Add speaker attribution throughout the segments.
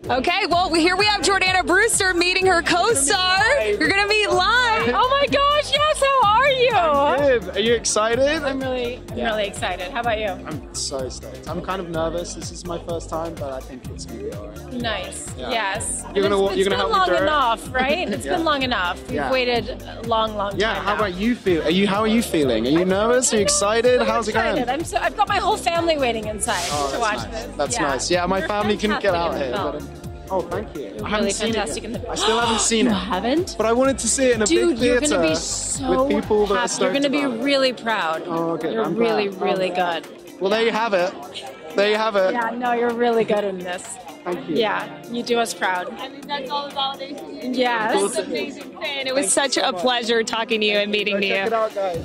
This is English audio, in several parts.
Speaker 1: Okay, well, here we have Jordana Brewster meeting her co-star. You're going to meet live.
Speaker 2: Oh my gosh, yes, how are you?
Speaker 3: I'm good. Are you excited?
Speaker 2: I'm really excited. How about you?
Speaker 3: I'm so stoked. I'm kind of nervous. This is my first time, but I think it's going to be all right.
Speaker 2: Nice.
Speaker 3: Yeah.
Speaker 2: Yes.
Speaker 3: You're gonna help me
Speaker 2: do it? It's been long enough, right? It's
Speaker 3: Yeah.
Speaker 2: been long enough. We've
Speaker 3: Yeah.
Speaker 2: waited a long time
Speaker 3: Yeah, how
Speaker 2: now.
Speaker 3: about you feel? How are you feeling? Are you nervous? Are you excited? How's it going?
Speaker 2: I've got my whole family waiting inside to watch
Speaker 3: nice.
Speaker 2: this.
Speaker 3: That's nice. Yeah, my
Speaker 2: You're
Speaker 3: family couldn't get out
Speaker 2: fantastic in
Speaker 3: here.
Speaker 2: the film.
Speaker 3: Oh, thank you.
Speaker 2: You're
Speaker 3: I haven't
Speaker 2: really
Speaker 3: seen
Speaker 2: fantastic
Speaker 3: it
Speaker 2: in
Speaker 3: yet.
Speaker 2: the
Speaker 3: I still haven't seen
Speaker 2: You
Speaker 3: it.
Speaker 2: haven't?
Speaker 3: But I wanted to see it in a
Speaker 2: Dude,
Speaker 3: big theater
Speaker 2: you're gonna be so
Speaker 3: with people that are
Speaker 2: happy. You're
Speaker 3: stoked
Speaker 2: gonna be
Speaker 3: about it.
Speaker 2: really proud.
Speaker 3: Oh, okay.
Speaker 2: You're
Speaker 3: I'm
Speaker 2: really,
Speaker 3: proud.
Speaker 2: really good.
Speaker 3: Well, there you have it. There you have it.
Speaker 2: Yeah, no, you're really good in this.
Speaker 3: Thank you.
Speaker 2: Yeah, you do us proud.
Speaker 1: I mean, that's all the validation.
Speaker 2: Yes.
Speaker 1: That's an amazing thing. It was such a pleasure talking to you and meeting you.
Speaker 3: Check it out, guys.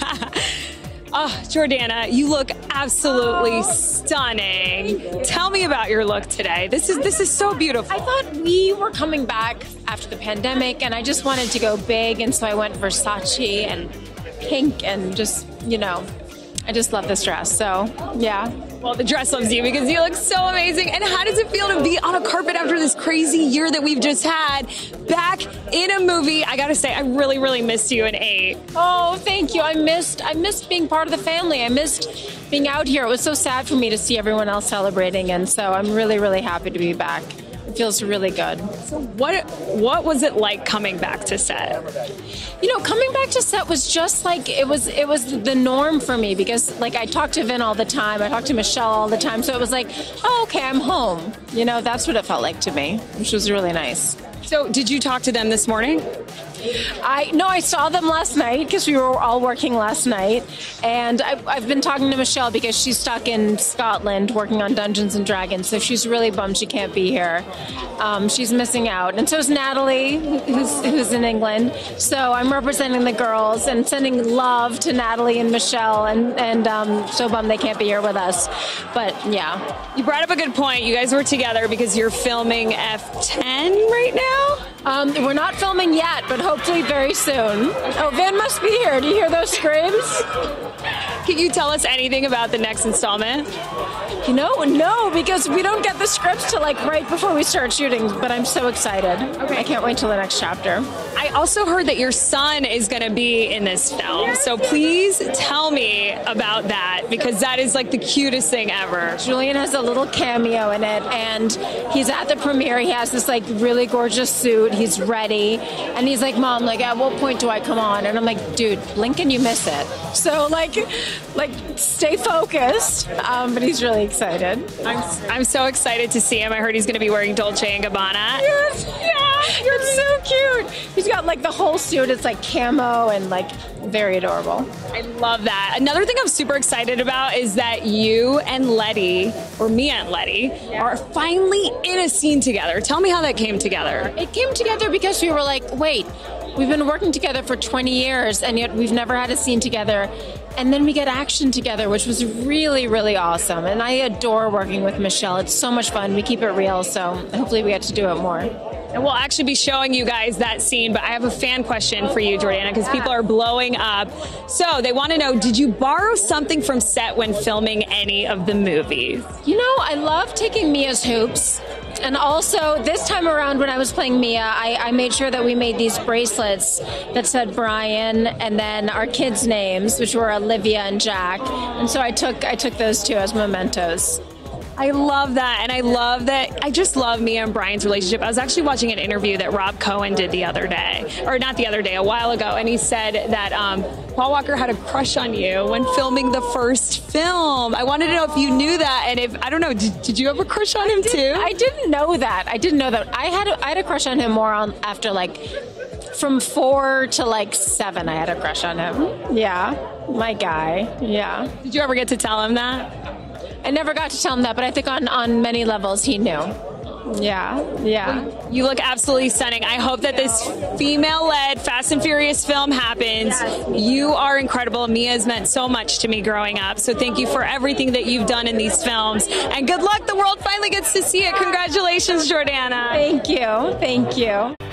Speaker 1: Oh, Jordana, you look absolutely stunning. Tell me about your look today. This is so beautiful.
Speaker 2: I thought we were coming back after the pandemic, and I just wanted to go big, and so I went Versace and pink, and just, I just love this dress. So, yeah.
Speaker 1: Well, the dress loves you because you look so amazing. And how does it feel to be on a carpet after this crazy year that we've just had, back in a movie? I gotta say, I really, really missed you in 8.
Speaker 2: Oh, thank you. I missed being part of the family. I missed being out here. It was so sad for me to see everyone else celebrating, and so I'm really, really happy to be back. It feels really good.
Speaker 1: So what was it like coming back to set?
Speaker 2: Coming back to set was just like it was the norm for me, because like I talked to Vin all the time, I talked to Michelle all the time, so it was like, oh, okay, I'm home. That's what it felt like to me, which was really nice.
Speaker 1: So did you talk to them this morning?
Speaker 2: I saw them last night because we were all working last night, and I've been talking to Michelle because she's stuck in Scotland working on Dungeons and Dragons, so she's really bummed she can't be here. She's missing out, and so is Natalie, who's in England. So I'm representing the girls and sending love to Natalie and Michelle, and so bummed they can't be here with us. But yeah,
Speaker 1: You brought up a good point. You guys were together because you're filming F10 right now?
Speaker 2: we're not filming yet, but hopefully very soon. Oh, Vin must be here. Do you hear those screams?
Speaker 1: Can you tell us anything about the next installment?
Speaker 2: No, because we don't get the scripts till like right before we start shooting, but I'm so excited. Okay. I can't wait till the next chapter.
Speaker 1: I also heard that your son is going to be in this film, so please tell me about that, because that is like the cutest thing ever.
Speaker 2: Julian has a little cameo in it, and he's at the premiere. He has this like really gorgeous suit. He's ready, and he's like, "Mom, like at what point do I come on?" And I'm like, "Dude, blink and you miss it." So like stay focused. But he's really excited.
Speaker 1: I'm so excited to see him. I heard he's going to be wearing Dolce & Gabbana.
Speaker 2: Yes, yeah, you're so cute. He's got like the whole suit. It's like camo and like very adorable.
Speaker 1: I love that. Another thing I'm super excited about is that you and Letty, or Mia and Letty, are finally in a scene together. Tell me how that came together.
Speaker 2: It came together because we were like, wait, we've been working together for 20 years and yet we've never had a scene together. And then we get action together, which was really, really awesome. And I adore working with Michelle. It's so much fun. We keep it real, so hopefully we get to do it more.
Speaker 1: And we'll actually be showing you guys that scene, but I have a fan question for you, Jordana, because people are blowing up. So they want to know, did you borrow something from set when filming any of the movies?
Speaker 2: I love taking Mia's hoops. And also, this time around when I was playing Mia, I made sure that we made these bracelets that said Brian and then our kids' names, which were Olivia and Jack. And so I took those two as mementos.
Speaker 1: I love that, and I just love Mia and Brian's relationship. I was actually watching an interview that Rob Cohen did the other day, or not the other day, a while ago, and he said that Paul Walker had a crush on you when filming the first film. I wanted to know if you knew that, and if, I don't know, did you have a crush on him too?
Speaker 2: I didn't know that. I had a crush on him more after like from 4 to 7. I had a crush on him. Yeah, my guy. Yeah.
Speaker 1: Did you ever get to tell him that?
Speaker 2: I never got to tell him that, but I think on many levels he knew. Yeah.
Speaker 1: You look absolutely stunning. I hope that this female-led Fast and Furious film happens. Yes. You are incredible. Mia has meant so much to me growing up, so thank you for everything that you've done in these films. And good luck. The world finally gets to see it. Congratulations, Jordana.
Speaker 2: Thank you. Thank you.